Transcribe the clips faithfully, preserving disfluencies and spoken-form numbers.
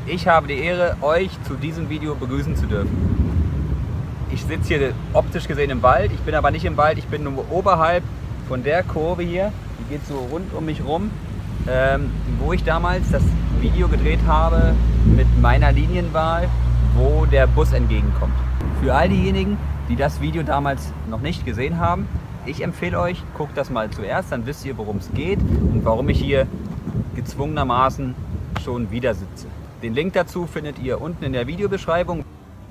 Ich habe die Ehre, euch zu diesem Video begrüßen zu dürfen. Ich sitze hier optisch gesehen im Wald, ich bin aber nicht im Wald, ich bin nur oberhalb von der Kurve hier, die geht so rund um mich rum, ähm, wo ich damals das Video gedreht habe mit meiner Linienwahl, wo der Bus entgegenkommt. Für all diejenigen, die das Video damals noch nicht gesehen haben, ich empfehle euch, guckt das mal zuerst, dann wisst ihr, worum es geht und warum ich hier gezwungenermaßen schon wieder sitze. Den Link dazu findet ihr unten in der Videobeschreibung.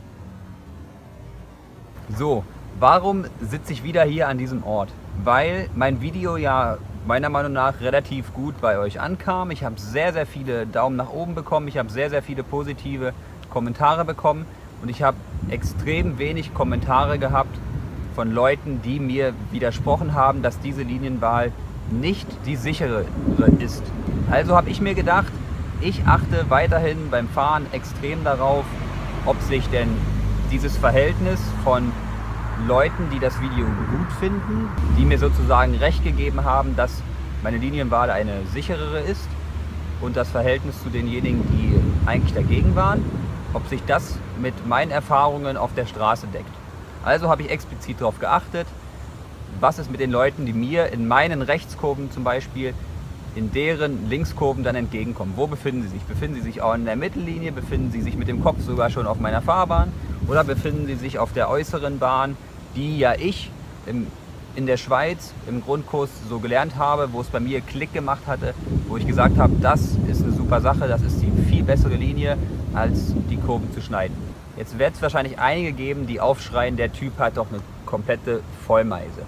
So, warum sitze ich wieder hier an diesem Ort? Weil mein Video ja meiner Meinung nach relativ gut bei euch ankam. Ich habe sehr, sehr viele Daumen nach oben bekommen. Ich habe sehr, sehr viele positive Kommentare bekommen. Und ich habe extrem wenig Kommentare gehabt von Leuten, die mir widersprochen haben, dass diese Linienwahl nicht die sichere ist. Also habe ich mir gedacht, ich achte weiterhin beim Fahren extrem darauf, ob sich denn dieses Verhältnis von Leuten, die das Video gut finden, die mir sozusagen recht gegeben haben, dass meine Linienwahl eine sicherere ist, und das Verhältnis zu denjenigen, die eigentlich dagegen waren, ob sich das mit meinen Erfahrungen auf der Straße deckt. Also habe ich explizit darauf geachtet, was ist mit den Leuten, die mir in meinen Rechtskurven zum Beispiel, in deren Linkskurven dann entgegenkommen. Wo befinden sie sich? Befinden sie sich auch in der Mittellinie? Befinden sie sich mit dem Kopf sogar schon auf meiner Fahrbahn? Oder befinden sie sich auf der äußeren Bahn, die ja ich im, in der Schweiz im Grundkurs so gelernt habe, wo es bei mir Klick gemacht hatte, wo ich gesagt habe, das ist eine super Sache, das ist die viel bessere Linie, als die Kurven zu schneiden. Jetzt wird es wahrscheinlich einige geben, die aufschreien, der Typ hat doch eine komplette Vollmeise.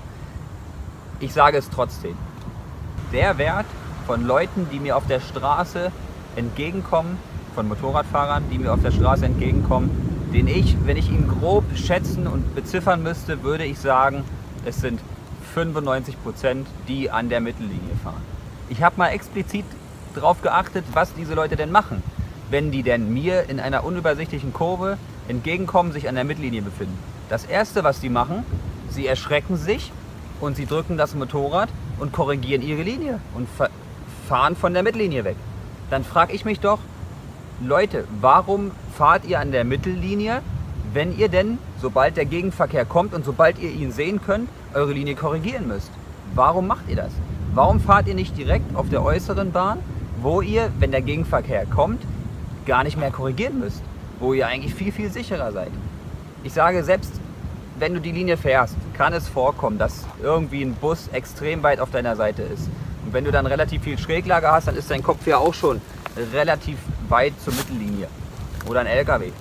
Ich sage es trotzdem. Der Wert von Leuten, die mir auf der Straße entgegenkommen, von Motorradfahrern, die mir auf der Straße entgegenkommen, den ich, wenn ich ihn grob schätzen und beziffern müsste, würde ich sagen, es sind fünfundneunzig Prozent, die an der Mittellinie fahren. Ich habe mal explizit darauf geachtet, was diese Leute denn machen, wenn die denn mir in einer unübersichtlichen Kurve entgegenkommen, sich an der Mittellinie befinden. Das Erste, was die machen, sie erschrecken sich und sie drücken das Motorrad und korrigieren ihre Linie und fahren von der Mittellinie weg. Dann frage ich mich doch, Leute, warum fahrt ihr an der Mittellinie, wenn ihr denn, sobald der Gegenverkehr kommt und sobald ihr ihn sehen könnt, eure Linie korrigieren müsst? Warum macht ihr das? Warum fahrt ihr nicht direkt auf der äußeren Bahn, wo ihr, wenn der Gegenverkehr kommt, gar nicht mehr korrigieren müsst? Wo ihr eigentlich viel, viel sicherer seid. Ich sage, selbst wenn du die Linie fährst, kann es vorkommen, dass irgendwie ein Bus extrem weit auf deiner Seite ist. Und wenn du dann relativ viel Schräglage hast, dann ist dein Kopf ja auch schon relativ weit zur Mittellinie. Oder ein L K W.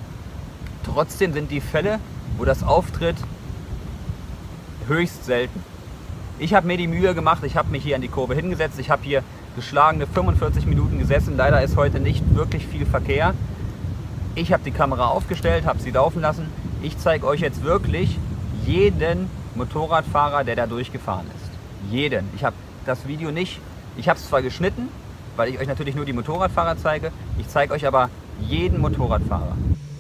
Trotzdem sind die Fälle, wo das auftritt, höchst selten. Ich habe mir die Mühe gemacht, ich habe mich hier an die Kurve hingesetzt, ich habe hier geschlagene fünfundvierzig Minuten gesessen. Leider ist heute nicht wirklich viel Verkehr. Ich habe die Kamera aufgestellt, habe sie laufen lassen. Ich zeige euch jetzt wirklich jeden Motorradfahrer, der da durchgefahren ist. Jeden. Ich habe das Video nicht, ich habe es zwar geschnitten, weil ich euch natürlich nur die Motorradfahrer zeige, ich zeige euch aber jeden Motorradfahrer.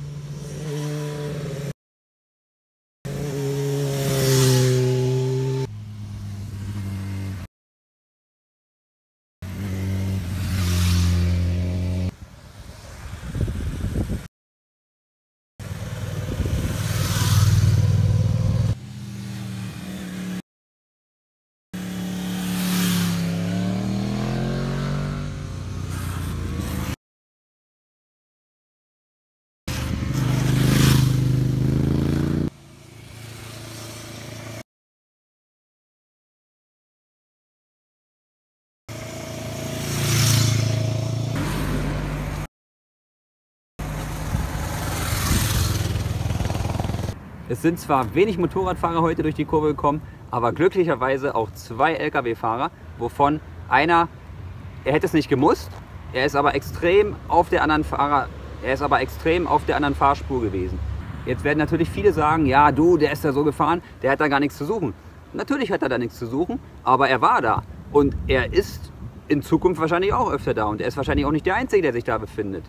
Es sind zwar wenig Motorradfahrer heute durch die Kurve gekommen, aber glücklicherweise auch zwei L K W-Fahrer, wovon einer, er hätte es nicht gemusst, er ist aber extrem auf der anderen Fahrer, er ist aber extrem auf der anderen Fahrspur gewesen. Jetzt werden natürlich viele sagen, ja du, der ist da so gefahren, der hat da gar nichts zu suchen. Natürlich hat er da nichts zu suchen, aber er war da und er ist in Zukunft wahrscheinlich auch öfter da und er ist wahrscheinlich auch nicht der Einzige, der sich da befindet.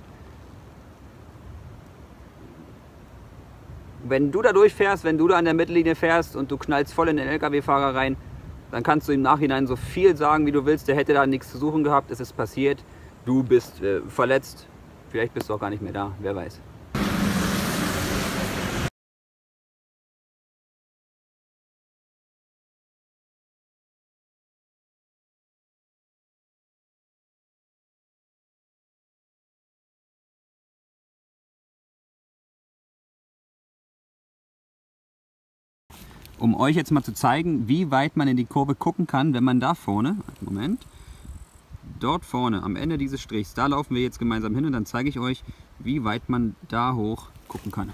Wenn du da durchfährst, wenn du da an der Mittellinie fährst und du knallst voll in den L K W-Fahrer rein, dann kannst du im Nachhinein so viel sagen, wie du willst. Der hätte da nichts zu suchen gehabt, es ist passiert, du bist äh, verletzt, Vielleicht bist du auch gar nicht mehr da, wer weiß. Um euch jetzt mal zu zeigen, wie weit man in die Kurve gucken kann, wenn man da vorne, Moment, dort vorne am Ende dieses Strichs, da laufen wir jetzt gemeinsam hin und dann zeige ich euch, wie weit man da hoch gucken kann.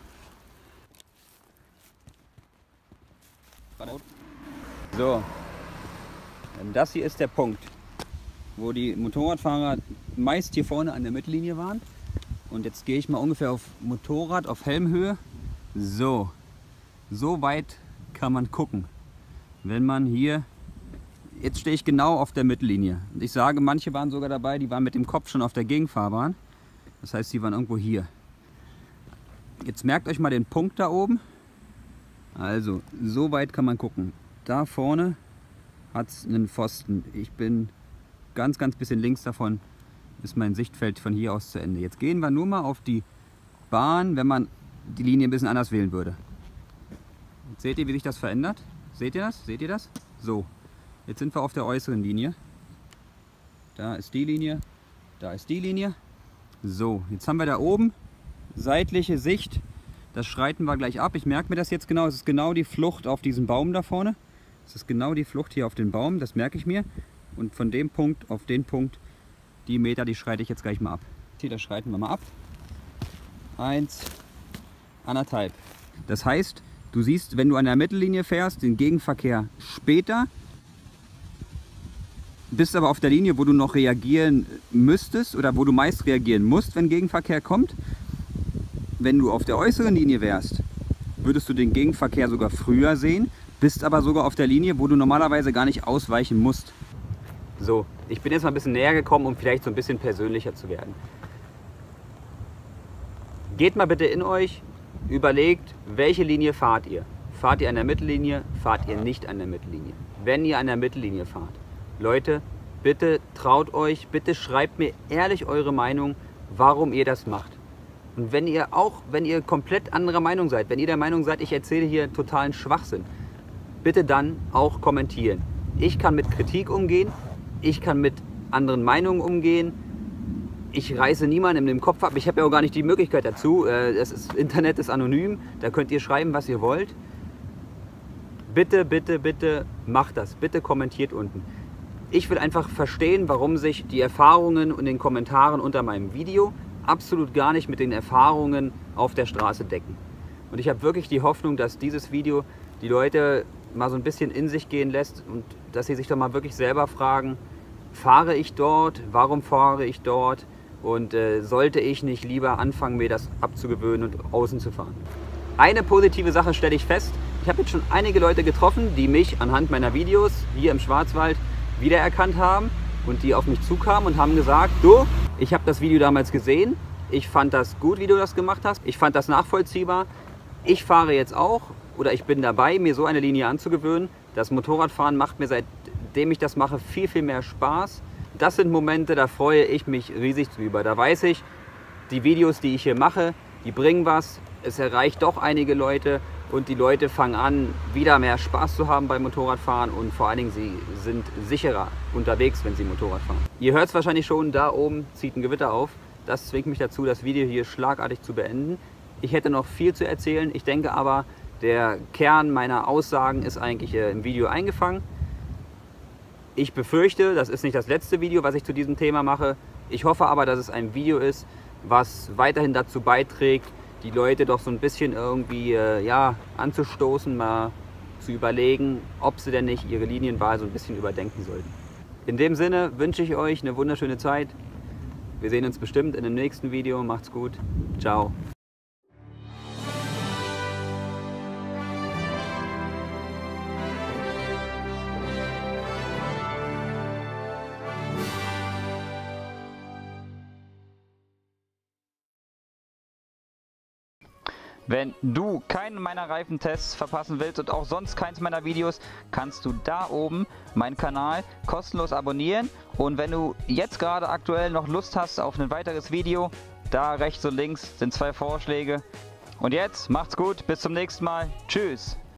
So, das hier ist der Punkt, wo die Motorradfahrer meist hier vorne an der Mittellinie waren. Und jetzt gehe ich mal ungefähr auf Motorrad, auf Helmhöhe. So, so weit kann man gucken, wenn man hier, jetzt stehe ich genau auf der Mittellinie. Und ich sage, manche waren sogar dabei, die waren mit dem Kopf schon auf der Gegenfahrbahn. Das heißt, die waren irgendwo hier. Jetzt merkt euch mal den Punkt da oben. Also, so weit kann man gucken. Da vorne hat es einen Pfosten. Ich bin ganz, ganz bisschen links davon, ist mein Sichtfeld von hier aus zu Ende. Jetzt gehen wir nur mal auf die Bahn, wenn man die Linie ein bisschen anders wählen würde. Jetzt seht ihr, wie sich das verändert? Seht ihr das? Seht ihr das? So, jetzt sind wir auf der äußeren Linie. Da ist die Linie, da ist die Linie. So, jetzt haben wir da oben seitliche Sicht. Das schreiten wir gleich ab. Ich merke mir das jetzt genau. Es ist genau die Flucht auf diesen Baum da vorne. Es ist genau die Flucht hier auf den Baum. Das merke ich mir. Und von dem Punkt auf den Punkt, die Meter, die schreite ich jetzt gleich mal ab. Hier, das schreiten wir mal ab. Eins, anderthalb. Das heißt, du siehst, wenn du an der Mittellinie fährst, den Gegenverkehr später, bist aber auf der Linie, wo du noch reagieren müsstest oder wo du meist reagieren musst, wenn Gegenverkehr kommt. Wenn du auf der äußeren Linie wärst, würdest du den Gegenverkehr sogar früher sehen, bist aber sogar auf der Linie, wo du normalerweise gar nicht ausweichen musst. So, ich bin jetzt mal ein bisschen näher gekommen, um vielleicht so ein bisschen persönlicher zu werden. Geht mal bitte in euch, überlegt, welche Linie fahrt ihr? Fahrt ihr an der Mittellinie? Fahrt ihr nicht an der Mittellinie? Wenn ihr an der Mittellinie fahrt, Leute, bitte traut euch, bitte schreibt mir ehrlich eure Meinung, warum ihr das macht. Und wenn ihr auch, wenn ihr komplett anderer Meinung seid, wenn ihr der Meinung seid, ich erzähle hier totalen Schwachsinn, bitte dann auch kommentieren. Ich kann mit Kritik umgehen, ich kann mit anderen Meinungen umgehen. Ich reiße niemandem den Kopf ab. Ich habe ja auch gar nicht die Möglichkeit dazu. Das ist, Internet ist anonym. Da könnt ihr schreiben, was ihr wollt. Bitte, bitte, bitte macht das. Bitte kommentiert unten. Ich will einfach verstehen, warum sich die Erfahrungen und den Kommentaren unter meinem Video absolut gar nicht mit den Erfahrungen auf der Straße decken. Und ich habe wirklich die Hoffnung, dass dieses Video die Leute mal so ein bisschen in sich gehen lässt und dass sie sich doch mal wirklich selber fragen, fahre ich dort? Warum fahre ich dort? Und äh, sollte ich nicht lieber anfangen, mir das abzugewöhnen und außen zu fahren? Eine positive Sache stelle ich fest. Ich habe jetzt schon einige Leute getroffen, die mich anhand meiner Videos hier im Schwarzwald wiedererkannt haben und die auf mich zukamen und haben gesagt, du, ich habe das Video damals gesehen, ich fand das gut, wie du das gemacht hast, ich fand das nachvollziehbar, ich fahre jetzt auch oder ich bin dabei, mir so eine Linie anzugewöhnen. Das Motorradfahren macht mir, seitdem ich das mache, viel, viel mehr Spaß. Das sind Momente, da freue ich mich riesig drüber. Da weiß ich, die Videos, die ich hier mache, die bringen was. Es erreicht doch einige Leute und die Leute fangen an, wieder mehr Spaß zu haben beim Motorradfahren und vor allen Dingen, sie sind sicherer unterwegs, wenn sie Motorrad fahren. Ihr hört es wahrscheinlich schon, da oben zieht ein Gewitter auf. Das zwingt mich dazu, das Video hier schlagartig zu beenden. Ich hätte noch viel zu erzählen. Ich denke aber, der Kern meiner Aussagen ist eigentlich äh, im Video eingefangen. Ich befürchte, das ist nicht das letzte Video, was ich zu diesem Thema mache. Ich hoffe aber, dass es ein Video ist, was weiterhin dazu beiträgt, die Leute doch so ein bisschen irgendwie äh, ja, anzustoßen, mal zu überlegen, ob sie denn nicht ihre Linienwahl so ein bisschen überdenken sollten. In dem Sinne wünsche ich euch eine wunderschöne Zeit. Wir sehen uns bestimmt in dem nächsten Video. Macht's gut. Ciao. Wenn du keinen meiner Reifentests verpassen willst und auch sonst keins meiner Videos, kannst du da oben meinen Kanal kostenlos abonnieren. Und wenn du jetzt gerade aktuell noch Lust hast auf ein weiteres Video, da rechts und links sind zwei Vorschläge. Und jetzt macht's gut, bis zum nächsten Mal. Tschüss!